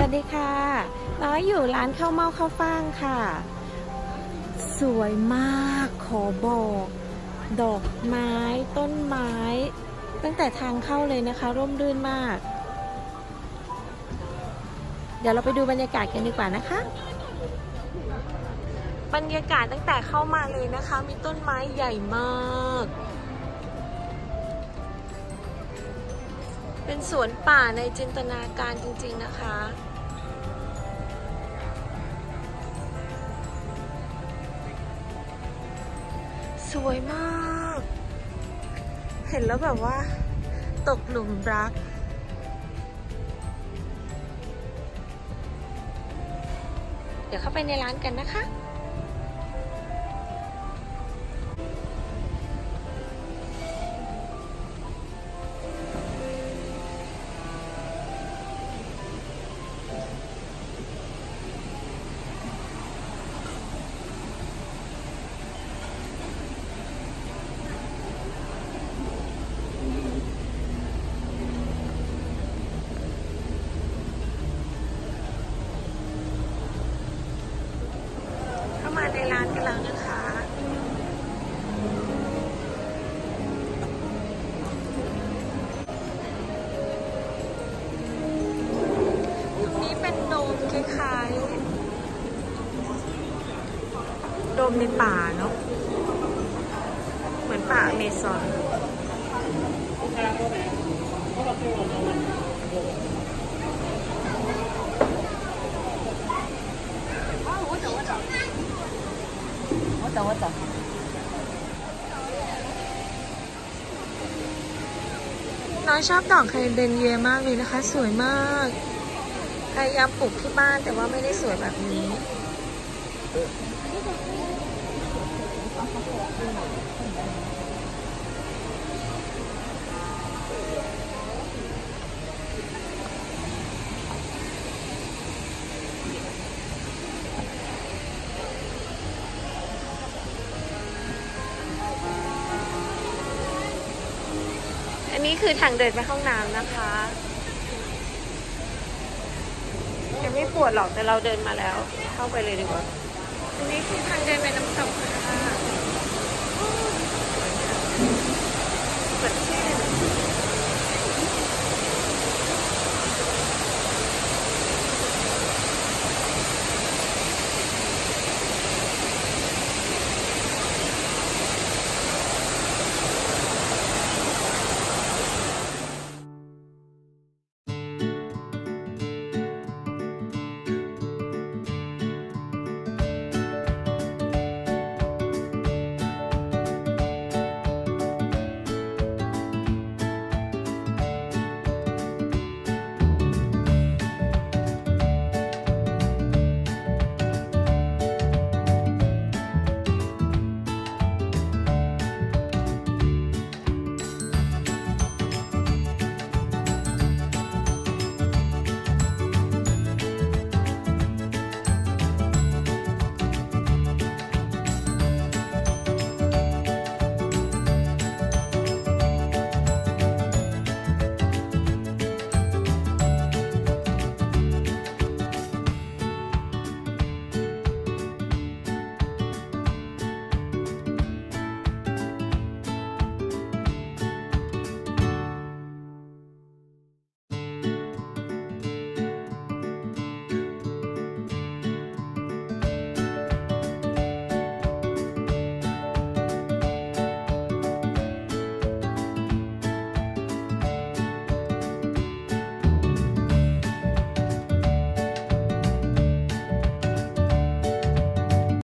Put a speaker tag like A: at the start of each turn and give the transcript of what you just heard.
A: วัสดีค่ะน้อยอยู่ร้านข้าวเม่าข้าวฟ่างค่ะสวยมากขอบอกดอกไม้ต้นไม้ตั้งแต่ทางเข้าเลยนะคะร่มรื่นมากเดี๋ยวเราไปดูบรรยากาศกันดีกว่านะคะบรรยากาศตั้งแต่เข้ามาเลยนะคะมีต้นไม้ใหญ่มากเป็นสวนป่าในจินตนาการจริงๆนะคะสวยมากเห็นแล้วแบบว่าตกหลุมรักเดี๋ยวเข้าไปในร้านกันนะคะมาในร้านกันแล้วนะคะตรงนี้เป็นโดมคล้ายๆโดมในป่าเนาะเหมือนป่าอเมซอนน้องชอบดอกไฮเดรนเยียมากเลยนะคะสวยมากพยายามปลูกที่บ้านแต่ว่าไม่ได้สวยแบบนี้อันนี้คือทางเดินไปห้องน้ำนะคะยังไม่ปวดหรอกแต่เราเดินมาแล้วเข้าไปเลยดีกว่าอันนี้คือทางเดินไปน้ำตกนะคะ